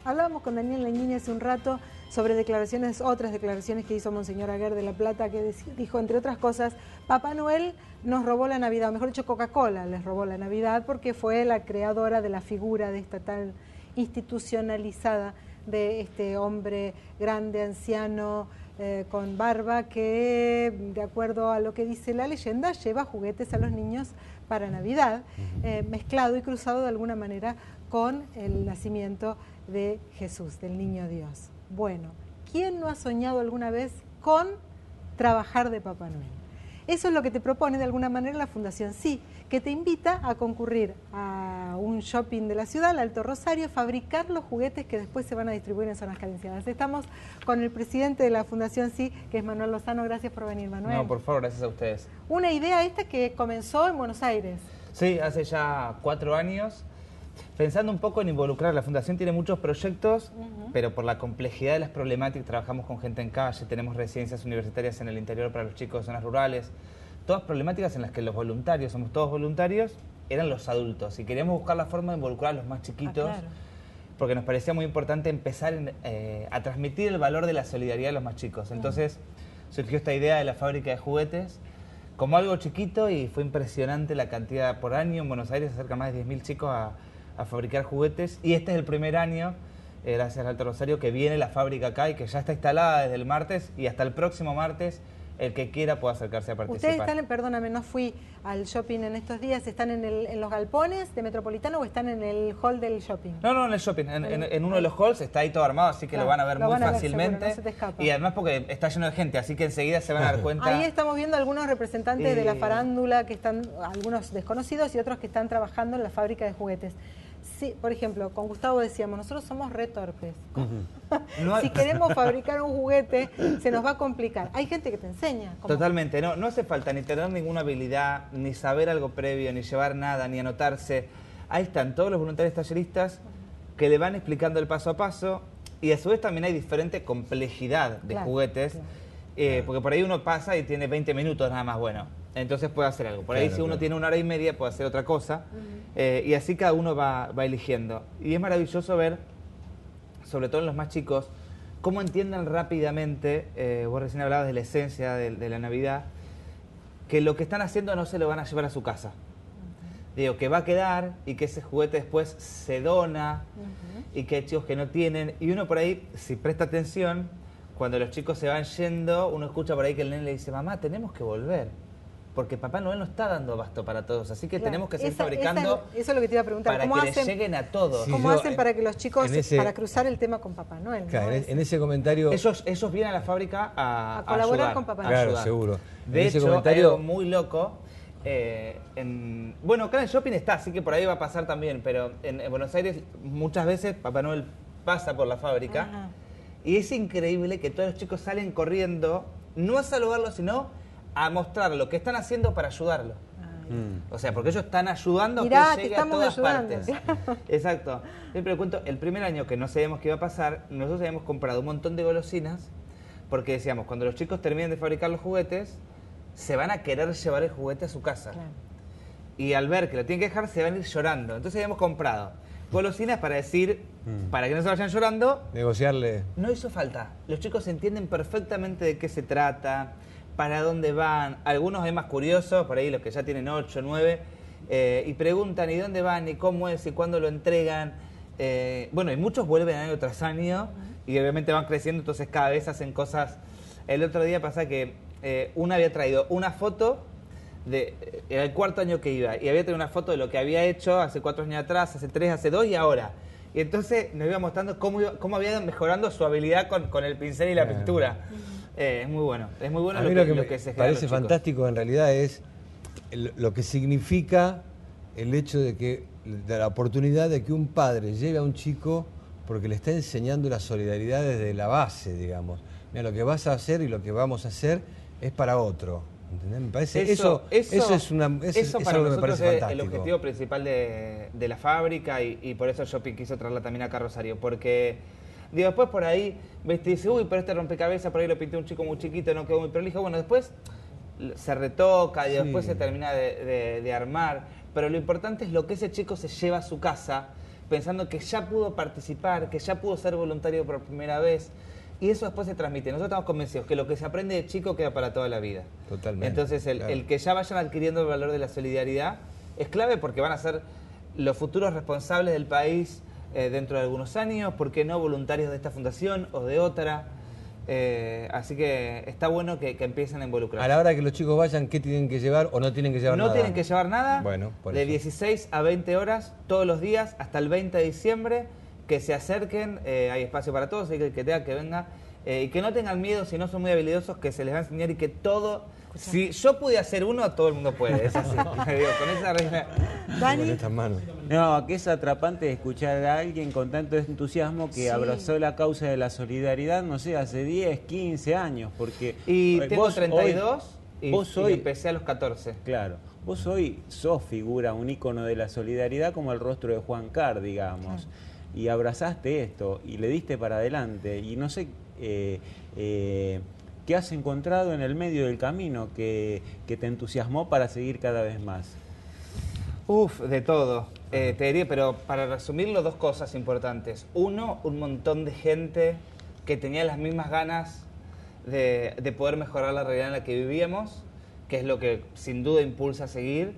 Hablábamos con Daniel Legnini hace un rato sobre otras declaraciones que hizo Monseñor Aguer de la Plata, que dijo, entre otras cosas, Papá Noel nos robó la Navidad, o mejor dicho, Coca-Cola les robó la Navidad, porque fue la creadora de la figura de esta tal institucionalizada de este hombre grande, anciano, con barba, que de acuerdo a lo que dice la leyenda lleva juguetes a los niños para Navidad, mezclado y cruzado de alguna manera con el nacimiento de Jesús, del niño Dios. Bueno, ¿quién no ha soñado alguna vez con trabajar de Papá Noel? Eso es lo que te propone de alguna manera la Fundación Sí, que te invita a concurrir a un shopping de la ciudad, el Alto Rosario, fabricar los juguetes que después se van a distribuir en zonas carenciadas. Estamos con el presidente de la Fundación Sí, que es Manuel Lozano. Gracias por venir, Manuel. No, por favor, gracias a ustedes. Una idea esta que comenzó en Buenos Aires. Sí, hace ya 4 años. Pensando un poco en involucrar, la Fundación tiene muchos proyectos, pero por la complejidad de las problemáticas, trabajamos con gente en calle, tenemos residencias universitarias en el interior para los chicos de zonas rurales, todas problemáticas en las que los voluntarios, somos todos voluntarios, eran los adultos, y queríamos buscar la forma de involucrar a los más chiquitos, claro, porque nos parecía muy importante empezar a transmitir el valor de la solidaridad a los más chicos. Entonces surgió esta idea de la fábrica de juguetes, como algo chiquito, y fue impresionante la cantidad por año. En Buenos Aires se acercan más de 10.000 chicos a fabricar juguetes, y este es el primer año, gracias al Alto Rosario, que viene la fábrica acá y que ya está instalada desde el martes, y hasta el próximo martes el que quiera puede acercarse a participar. Ustedes están, perdóname, no fui al shopping en estos días, ¿están en los galpones de Metropolitano o están en el hall del shopping? No, en el shopping, en uno de los halls, está ahí todo armado, así que claro, lo van a ver muy fácilmente. Seguro, no se te escapa. Y además porque está lleno de gente, así que enseguida se van a dar cuenta. Ahí estamos viendo algunos representantes de la farándula, que están, algunos desconocidos y otros que están trabajando en la fábrica de juguetes. Sí, por ejemplo, con Gustavo decíamos, nosotros somos re torpes. Si queremos fabricar un juguete, se nos va a complicar. Hay gente que te enseña. Totalmente, no hace falta ni tener ninguna habilidad, ni saber algo previo, ni llevar nada, ni anotarse. Ahí están todos los voluntarios talleristas que le van explicando el paso a paso, y a su vez también hay diferente complejidad de juguetes, porque por ahí uno pasa y tiene 20 minutos nada más, bueno, entonces puede hacer algo. Por ahí si uno tiene 1 hora y media puede hacer otra cosa, y así cada uno va eligiendo. Y es maravilloso ver, sobre todo en los más chicos, cómo entiendan rápidamente, vos recién hablabas de la esencia de la Navidad, que lo que están haciendo no se lo van a llevar a su casa. Digo, que va a quedar, y que ese juguete después se dona, y que hay chicos que no tienen, y uno por ahí, si presta atención, cuando los chicos se van yendo, uno escucha por ahí que el nene le dice, mamá, tenemos que volver, porque Papá Noel no está dando abasto para todos, así que tenemos que seguir fabricando eso es lo que te iba a preguntar. Para que les lleguen a todos. Sí, ¿cómo hacen para que los chicos, para cruzar el tema con Papá Noel? Claro, en ese comentario... Ellos vienen a la fábrica a colaborar ayudar, con Papá Noel. Claro, seguro. De hecho, comentario... algo muy loco, bueno, acá en el shopping está, así que por ahí va a pasar también, pero en Buenos Aires muchas veces Papá Noel pasa por la fábrica, y es increíble que todos los chicos salen corriendo, no a saludarlo, sino a mostrar lo que están haciendo para ayudarlo. O sea, porque ellos están ayudando a que llegue a todas partes. Exacto. Siempre cuento, el primer año que no sabíamos qué iba a pasar, nosotros habíamos comprado un montón de golosinas, porque decíamos, cuando los chicos terminen de fabricar los juguetes, se van a querer llevar el juguete a su casa. Claro. Y al ver que lo tienen que dejar, se van a ir llorando. Entonces habíamos comprado golosinas para decir, para que no se vayan llorando. Negociarle. No hizo falta. Los chicos entienden perfectamente de qué se trata, para dónde van. Algunos es más curiosos, por ahí los que ya tienen 8, 9, y preguntan, ¿y dónde van? ¿Y cómo es? ¿Y cuándo lo entregan? Bueno, y muchos vuelven año tras año, y obviamente van creciendo, entonces cada vez hacen cosas. El otro día pasa que una había traído una foto, era el 4º año que iba, y había traído una foto de lo que había hecho hace 4 años atrás, hace 3, hace 2 y ahora. Y entonces nos iba mostrando cómo había ido mejorando su habilidad con el pincel y la pintura. Es muy bueno a mí lo que se parece fantástico en realidad es lo que significa el hecho de la oportunidad de que un padre lleve a un chico porque le está enseñando la solidaridad desde la base, digamos. Mira, lo que vas a hacer y lo que vamos a hacer es para otro. ¿Entendés? Me parece eso es algo que me parece fantástico. El objetivo principal de la fábrica, y por eso Shopping quiso traerla también acá a Rosario, porque digo, después por ahí dice, uy, pero este rompecabezas por ahí lo pinté un chico muy chiquito, no quedó muy prolijo. Bueno, después se retoca y después se termina de armar, pero lo importante es lo que ese chico se lleva a su casa, pensando que ya pudo participar, que ya pudo ser voluntario por primera vez. Y eso después se transmite. Nosotros estamos convencidos que lo que se aprende de chico queda para toda la vida. Totalmente. Entonces, el que ya vayan adquiriendo el valor de la solidaridad es clave porque van a ser los futuros responsables del país dentro de algunos años, ¿por qué no voluntarios de esta fundación o de otra? Así que está bueno que empiecen a involucrarse. A la hora que los chicos vayan, ¿qué tienen que llevar o no tienen que llevar nada? No tienen que llevar nada. Bueno, de 16 a 20 horas todos los días hasta el 20 de diciembre. Que se acerquen, hay espacio para todos, hay que tenga que venga. Y que no tengan miedo, si no son muy habilidosos, que se les va a enseñar y que todo... Si yo pude hacer uno, todo el mundo puede. Es así. Digo, con esa regla... Dani. Con estas manos. No, que es atrapante escuchar a alguien con tanto entusiasmo que abrazó la causa de la solidaridad, no sé, hace 10, 15 años, porque... Y tengo 32 y empecé a los 14. Claro, vos hoy sos figura, un ícono de la solidaridad como el rostro de Juan Carr, digamos. Claro. Y abrazaste esto y le diste para adelante y no sé qué has encontrado en el medio del camino que te entusiasmó para seguir cada vez más. De todo. Te diría, pero para resumirlo, dos cosas importantes. Uno, un montón de gente que tenía las mismas ganas de poder mejorar la realidad en la que vivíamos, que es lo que sin duda impulsa a seguir.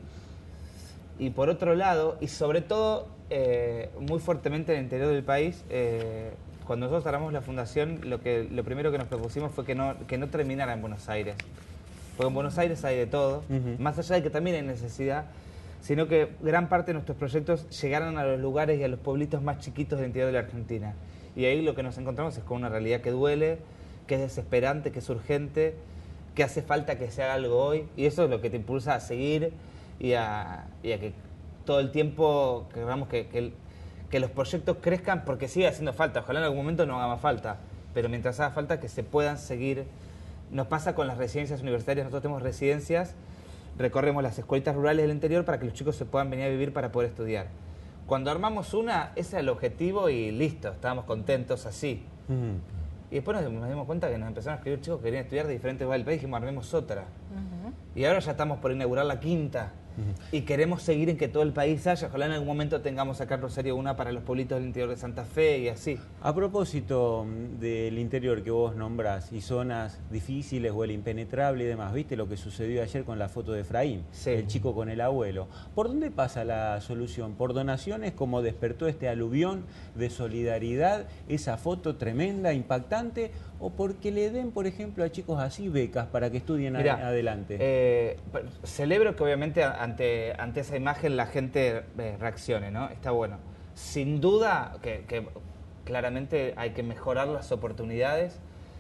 Y por otro lado, y sobre todo muy fuertemente en el interior del país, cuando nosotros armamos la fundación, lo primero que nos propusimos fue que no terminara en Buenos Aires. Porque en Buenos Aires hay de todo, más allá de que también hay necesidad, sino que gran parte de nuestros proyectos llegaran a los lugares y a los pueblitos más chiquitos del interior de la Argentina. Y ahí lo que nos encontramos es con una realidad que duele, que es desesperante, que es urgente, que hace falta que se haga algo hoy, y eso es lo que te impulsa a seguir y a que todo el tiempo queramos que los proyectos crezcan, porque sigue haciendo falta. Ojalá en algún momento no haga más falta, pero mientras haga falta que se puedan seguir. Nos pasa con las residencias universitarias, nosotros tenemos residencias, recorremos las escuelitas rurales del interior para que los chicos se puedan venir a vivir para poder estudiar. Cuando armamos una, ese era el objetivo y listo, estábamos contentos así. Y después nos dimos cuenta que nos empezaron a escribir chicos que querían estudiar de diferentes lugares del país y dijimos, armemos otra. Y ahora ya estamos por inaugurar la quinta. Y queremos seguir en que todo el país haya. Ojalá en algún momento tengamos acá en Rosario una para los pueblitos del interior de Santa Fe y así. A propósito del interior que vos nombrás y zonas difíciles o el impenetrable y demás, ¿viste lo que sucedió ayer con la foto de Efraín? Sí. El chico con el abuelo. ¿Por dónde pasa la solución? ¿Por donaciones como despertó este aluvión de solidaridad, esa foto tremenda, impactante? ¿O porque le den, por ejemplo, a chicos así becas para que estudien adelante? Celebro que obviamente ante esa imagen la gente reaccione, ¿no? Está bueno. Sin duda que claramente hay que mejorar las oportunidades.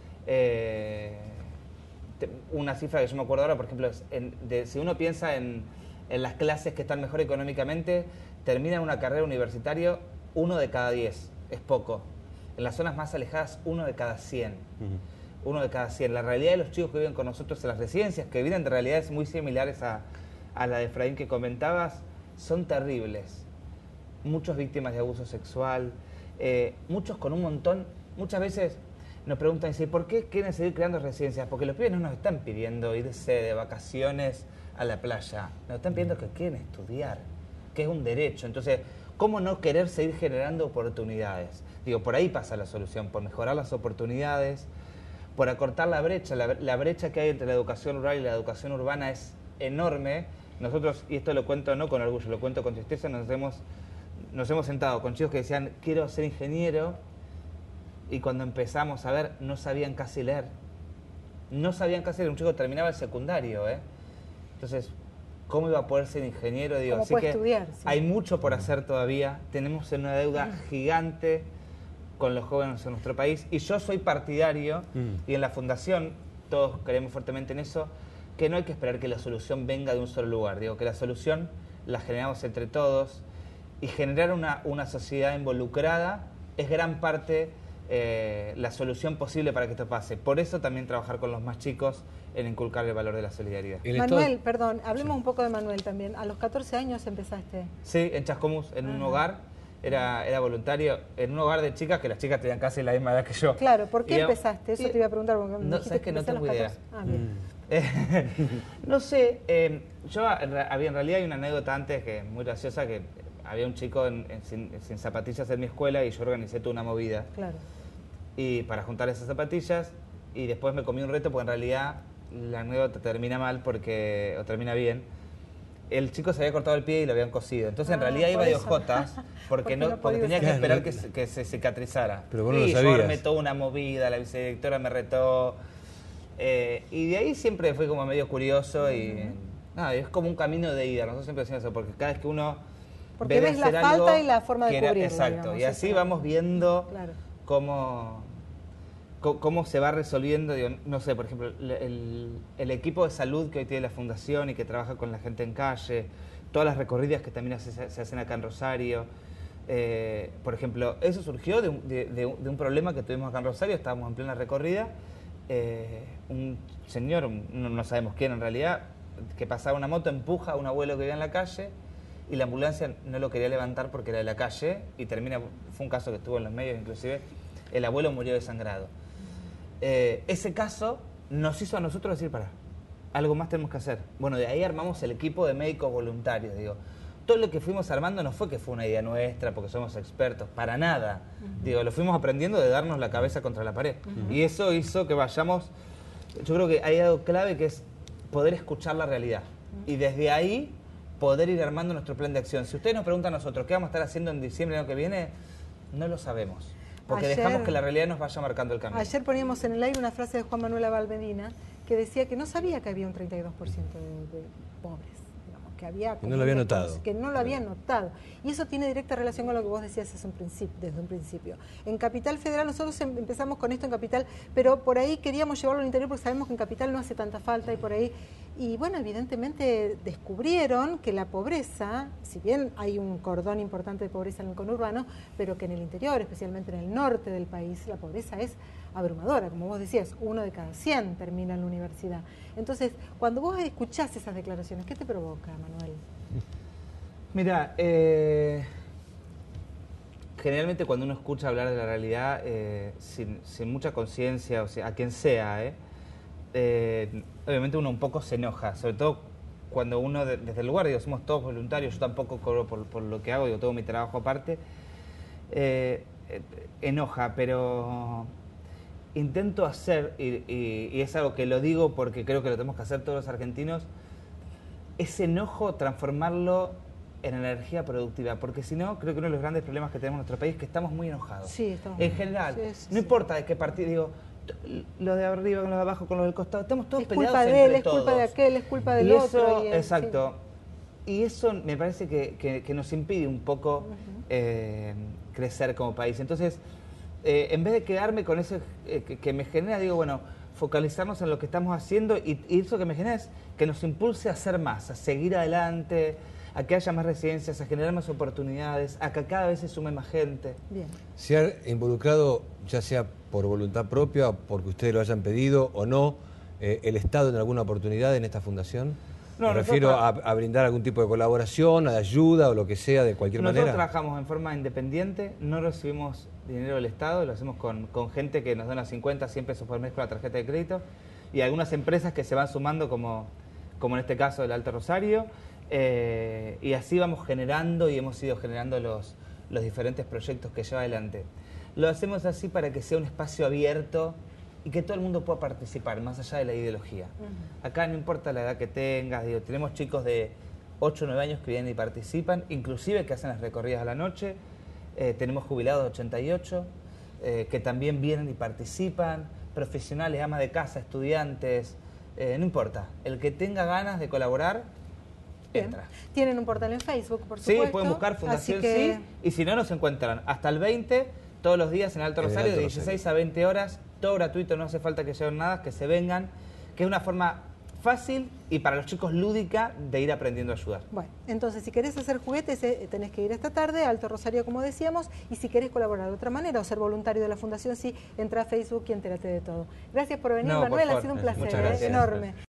Una cifra que yo me acuerdo ahora, por ejemplo, es si uno piensa en las clases que están mejor económicamente, termina una carrera universitaria 1 de cada 10, es poco. En las zonas más alejadas, 1 de cada 100. 1 de cada 100. La realidad de los chicos que viven con nosotros en las residencias, que viven de realidades muy similares a la de Efraín que comentabas, son terribles. Muchas víctimas de abuso sexual, muchos con un montón. Muchas veces nos preguntan, ¿por qué quieren seguir creando residencias? Porque los pibes no nos están pidiendo irse de vacaciones a la playa. Nos están pidiendo que quieren estudiar, que es un derecho. Entonces, ¿cómo no querer seguir generando oportunidades? Digo, por ahí pasa la solución, por mejorar las oportunidades, por acortar la brecha. La brecha que hay entre la educación rural y la educación urbana es enorme. Nosotros, y esto lo cuento no con orgullo, lo cuento con tristeza, nos hemos sentado con chicos que decían, quiero ser ingeniero, y cuando empezamos a ver, no sabían casi leer. No sabían casi leer, un chico terminaba el secundario, Entonces, ¿cómo iba a poder ser ingeniero? Digo, ¿Cómo así puede que estudiar? Sí. Hay mucho por hacer todavía. Tenemos una deuda gigante con los jóvenes en nuestro país. Y yo soy partidario, y en la Fundación todos creemos fuertemente en eso, que no hay que esperar que la solución venga de un solo lugar. Digo, que la solución la generamos entre todos. Y generar una sociedad involucrada es gran parte la solución posible para que esto pase. Por eso también trabajar con los más chicos en inculcar el valor de la solidaridad. Manuel, perdón, hablemos un poco de Manuel también. ¿A los 14 años empezaste? Sí, en Chascomús, en un hogar. Era voluntario, en un hogar de chicas, que las chicas tenían casi la misma edad que yo. Claro, ¿por qué empezaste? Eso te iba a preguntar. No, sabes que no tengo idea. Bien. No sé, yo en realidad hay una anécdota antes que es muy graciosa, que había un chico sin zapatillas en mi escuela y yo organicé toda una movida. Claro. Y para juntar esas zapatillas, y después me comí un reto porque en realidad la anécdota termina mal o termina bien. El chico se había cortado el pie y lo habían cosido. Entonces en realidad iba de ojotas porque tenía que esperar que se cicatrizara. Pero vos no lo yo sabías. armé toda una movida, la vicedirectora me retó. Y de ahí siempre fue como medio curioso y nada, es como un camino de ida. Nosotros siempre decimos eso, porque cada vez que uno porque ves la falta y la forma de cubrirlo. Exacto, digamos, y así vamos viendo cómo se va resolviendo. Digo, no sé, por ejemplo, el equipo de salud que hoy tiene la fundación y que trabaja con la gente en calle, todas las recorridas que también se hacen acá en Rosario. Por ejemplo, eso surgió de un problema que tuvimos acá en Rosario. Estábamos en plena recorrida, un señor, no sabemos quién en realidad, que pasaba una moto, empuja a un abuelo que vivía en la calle y la ambulancia no lo quería levantar porque era de la calle y fue un caso que estuvo en los medios inclusive, el abuelo murió desangrado. Ese caso nos hizo a nosotros decir, algo más tenemos que hacer. Bueno, de ahí armamos el equipo de médicos voluntarios, digo. Todo lo que fuimos armando no fue que fue una idea nuestra, porque somos expertos, para nada. Digo, lo fuimos aprendiendo de darnos la cabeza contra la pared. Y eso hizo que vayamos, yo creo que hay algo clave que es poder escuchar la realidad. Y desde ahí poder ir armando nuestro plan de acción. Si ustedes nos preguntan a nosotros qué vamos a estar haciendo en diciembre del año que viene, no lo sabemos. Porque dejamos que la realidad nos vaya marcando el camino. Ayer poníamos en el aire una frase de Juan Manuel Abal Medina que decía que no sabía que había un 32% de pobres. Que había no lo había notado. Que no lo había notado. Y eso tiene directa relación con lo que vos decías desde un principio. En Capital Federal, nosotros empezamos con esto en Capital, pero por ahí queríamos llevarlo al interior porque sabemos que en Capital no hace tanta falta y por ahí... Y bueno, evidentemente descubrieron que la pobreza, si bien hay un cordón importante de pobreza en el conurbano, pero que en el interior, especialmente en el norte del país, la pobreza es abrumadora. Como vos decías, 1 de cada 100 termina en la universidad. Entonces, cuando vos escuchás esas declaraciones, ¿qué te provoca, Manuel? Mira, generalmente cuando uno escucha hablar de la realidad sin mucha conciencia, o sea, a quien sea, obviamente uno un poco se enoja, sobre todo cuando uno desde el lugar, digo, somos todos voluntarios, yo tampoco cobro por lo que hago, digo, todo mi trabajo aparte, enoja, pero intento hacer, y es algo que lo digo porque creo que lo tenemos que hacer todos los argentinos, ese enojo transformarlo en energía productiva, porque si no, creo que uno de los grandes problemas que tenemos en nuestro país es que estamos muy enojados. Sí, estamos en general, no importa de qué partido, digo, los de arriba con los de abajo, con los del costado, estamos todos peleados entre todos. Es culpa de aquel, es culpa del otro. Exacto. Sí. Y eso me parece que nos impide un poco crecer como país. Entonces, en vez de quedarme con eso que me genera, digo, bueno, focalizarnos en lo que estamos haciendo y eso que me genera es que nos impulse a hacer más, a seguir adelante, a que haya más residencias, a generar más oportunidades, a que cada vez se sume más gente. Bien. ¿Se ha involucrado, ya sea por voluntad propia, porque ustedes lo hayan pedido o no, el Estado en alguna oportunidad en esta fundación? Me refiero a brindar algún tipo de colaboración, de ayuda o lo que sea, de cualquier manera. Nosotros trabajamos en forma independiente, no recibimos dinero del Estado, lo hacemos con gente que nos dona 50, 100 pesos por mes con la tarjeta de crédito y algunas empresas que se van sumando como en este caso del Alto Rosario. Y así vamos generando y hemos ido generando los diferentes proyectos que lleva adelante. Lo hacemos así para que sea un espacio abierto y que todo el mundo pueda participar, más allá de la ideología. Acá no importa la edad que tengas, digo, tenemos chicos de 8 o 9 años que vienen y participan, inclusive que hacen las recorridas a la noche, tenemos jubilados de 88, que también vienen y participan, profesionales, amas de casa, estudiantes, no importa, el que tenga ganas de colaborar, entra. Tienen un portal en Facebook, por supuesto. Sí, pueden buscar Fundación Sí, y si no, nos encuentran hasta el 20, todos los días en Alto Rosario, de 16 a 20 horas, todo gratuito, no hace falta que lleven nada, que se vengan, que es una forma fácil y para los chicos lúdica de ir aprendiendo a ayudar. Bueno, entonces si querés hacer juguetes tenés que ir esta tarde a Alto Rosario, como decíamos, y si querés colaborar de otra manera o ser voluntario de la Fundación Sí, entra a Facebook y entérate de todo. Gracias por venir, Manuel, ha sido un placer, enorme.